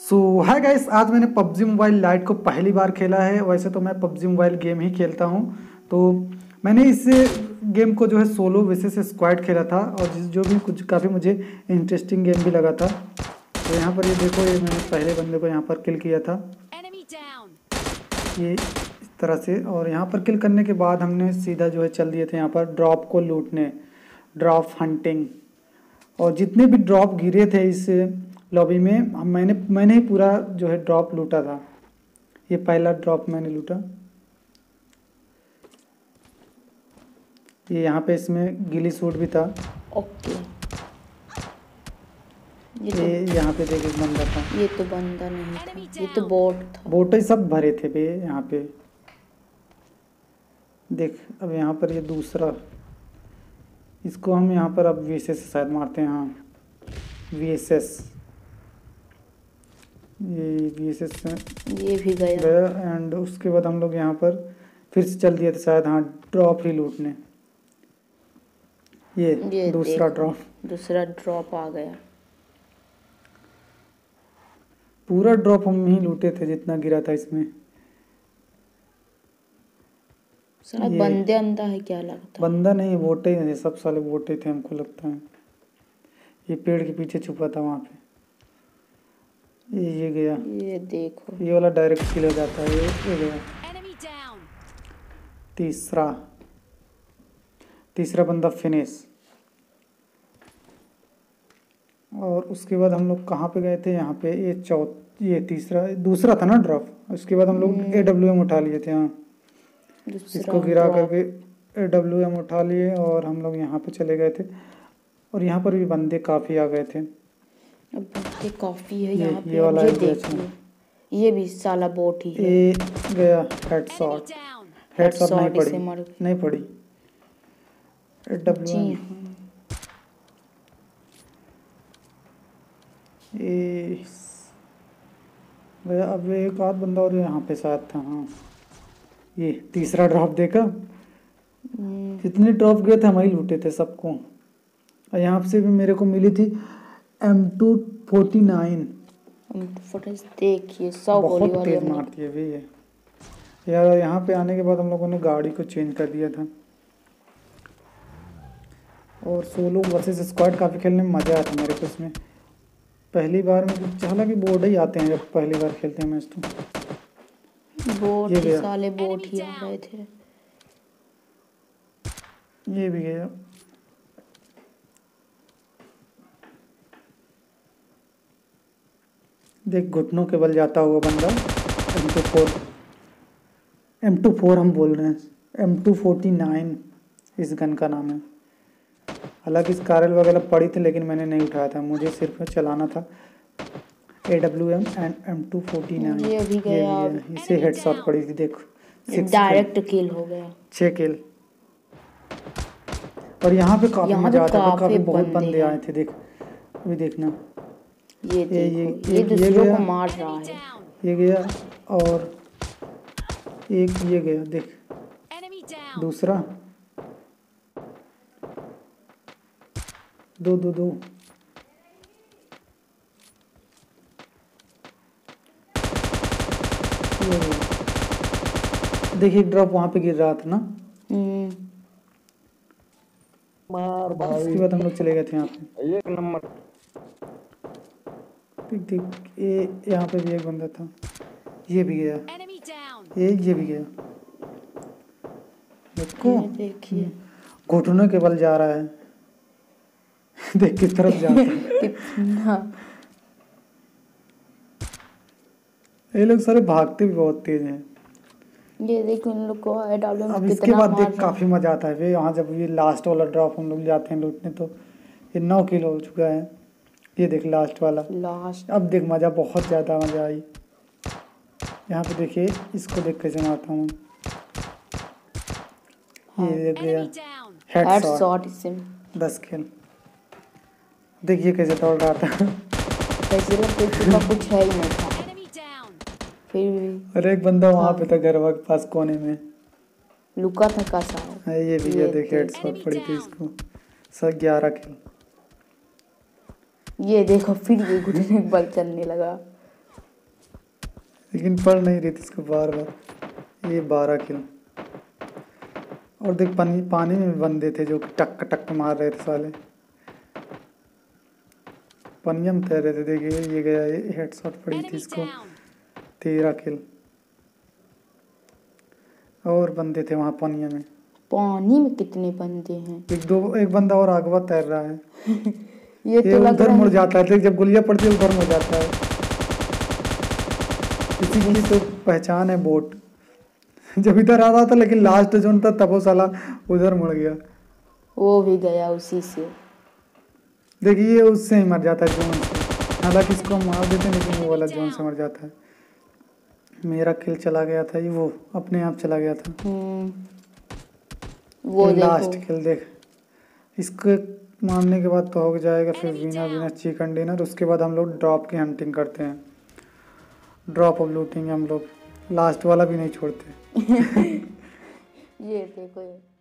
सो hi guys, आज मैंने PUBG mobile light को पहली बार खेला है। वैसे तो मैं पबजी मोबाइल गेम ही खेलता हूँ। तो मैंने इस गेम को जो है सोलो वर्सेस स्क्वाड खेला था, और जो भी कुछ काफ़ी मुझे इंटरेस्टिंग गेम भी लगा था। तो यहाँ पर ये देखो, ये मैंने पहले बंदे को यहाँ पर किल किया था, ये इस तरह से। और यहाँ पर किल करने के बाद हमने सीधा जो है चल दिए थे यहाँ पर ड्रॉप को लूटने, ड्रॉप हंटिंग। और जितने भी ड्रॉप गिरे थे इस लॉबी में मैंने ही पूरा जो है ड्रॉप लूटा था। ये पहला ड्रॉप मैंने लूटा। ये यहाँ पे इसमें गिली सूट भी था। ओके, ये यहाँ पे देख एक बंदा था। ये तो बंदा नहीं था, ये तो बोट था। बोट ही सब भरे थे बे यहाँ पे। देख अब यहाँ पर ये दूसरा, इसको हम यहाँ पर अब वीएसएस शायद मारते हैं। हाँ वीएसएस, ये वीएसएस ये भी गया। एंड उसके बाद हम लोग यहाँ पर फिर से चल दिए थे शायद, हाँ ड्रॉप ही लूटने। ये दूसरा ड्रॉप आ गया। पूरा ड्रॉप हम ही लूटे थे जितना गिरा था इसमें। साला बंदे अंदा है क्या लगता है? बंदा नहीं, वोटे ही सब साले वोटे थे हमको लगता है। ये पेड़ के पीछे छुपा था वहाँ पे। ये गया, ये देखो, ये वाला डायरेक्ट किल हो जाता है। ये गया। तीसरा बंदा फिनिश। और उसके बाद हम लोग कहाँ पे गए थे? यहाँ पे ये दूसरा था ना ड्रॉप। उसके बाद हम लोग AWM उठा लिए थे। हाँ, इसको गिरा करके AWM उठा लिए और हम लोग यहाँ पे चले गए थे। और यहाँ पर भी बंदे काफ़ी आ गए थे। बंदे काफ़ी है यहाँ पे। ये वाला ये देखिए, ये भी साला बोट ही है। ये गया हेडशॉट नहीं पड़ी। AWM ये गया। अब एक आध बंदा और यहाँ पे साथ था। हाँ, ये तीसरा ड्रॉप देखा, जितने ड्रॉप गए थे हम ही लूटे थे सबको। और यहाँ से भी मेरे को मिली थी M249। देखिए 100 गोली बहुत तेज मारती है भी ये यार। यहाँ पे आने के बाद हम लोगों ने गाड़ी को चेंज कर दिया था। और सोलो वर्सेस स्क्वाड काफ़ी खेलने में मज़ा आया था मेरे को इसमें। पहली बार में हालांकि बोर्ड ही आते हैं जब पहली बार खेलते हैं मैच। तो बोट साले बोट ही आ रहे थे। ये भी गया। देख घुटनों के बल जाता हुआ बंदा। M24 हम बोल रहे हैं, M249 इस गन का नाम है। हालांकि इस कारल वगैरह पड़ी थी लेकिन मैंने नहीं उठाया था, मुझे सिर्फ चलाना था। AWM and M249। ये भी गया। इसे हेडशॉट पड़ी थी देखो, डायरेक्ट किल हो गया। 6 किल। और यहाँ पे काफी मजा आता है, काफी बहुत बंदे आए थे। देख अभी देखना, ये दूसरों को मार रहा है। ये गया और एक ये गया। देख दूसरा, दो देखिए ड्रॉप वहां पे गिर रहा था ना। मार भाई। उसके बाद हम लोग चले गए थे यहाँ पे। एक नंबर। देख ये यहाँ पे भी एक बंदा था। ये भी गया। ये भी गया। देखो देखिए, घुटनों के बल जा रहा है। देख किस तरफ जाता है। कितना ये लोग सारे भागते भी बहुत तेज हैं। ये देखो इन लोग को अब इसके बाद देख काफी मजा आता है। यहाँ जब ये लास्ट वाला ड्रॉप हम लोग जाते हैं लूटने, तो ये 9 किल हो चुका है। ये देख लास्ट वाला। अब देख मजा, बहुत ज्यादा मजा आई। यहाँ पे देखिए, इसको देख कैसे मारता हूँ। ये देख गया हेडशॉट, 10 किल। देखिए कैसे दौड़ रहा था। कैसे लगता कुछ है ही नहीं था फिर भी। और एक बंदा वहाँ पे था घर के पास कोने में लुका था का सारा। ये भी गया। देखिए हेडशॉट पड़ी थी इसको। 11 किल। ये देखो फिर ये घुटने बल चलने लगा। लेकिन पड़ नहीं रही थी इसको बार बार। ये 12 किल। और देख पानी में भी बंदे थे जो कि टक टक मार रहे थे साले। पनिया में तैर रहे थे। देखिए ये गया, ये हेडशॉट पड़ी थी इसको। 13 किल। और बंदे थे वहाँ पानिया में। पानी में कितने बंदे हैं? एक बंदा और आगे तैर रहा है। ये तो लग उधर रहा मुड़ है जाता है, जब गोलियां पड़ती है उधर मुड़ जाता है। इसी की तो पहचान है बोट। जब इधर आ रहा था लेकिन लास्ट जोन था तब वो साला उधर मुड़ गया। वो भी गया उसी से। देखिए उससे ही मर जाता है जोन से। हालांकि इसको मार देते हैं लेकिन वो वाला जोन से मर जाता है। मेरा किल चला गया था, ये वो अपने आप चला गया था। वो लास्ट देखो किल देख। इसको मारने के बाद तो हो जाएगा फिर बिना चिकन डिनर। उसके बाद हम लोग ड्रॉप की हंटिंग करते हैं। ड्रॉप ऑफ लूटिंग हम लोग लास्ट वाला भी नहीं छोड़ते। ये देखो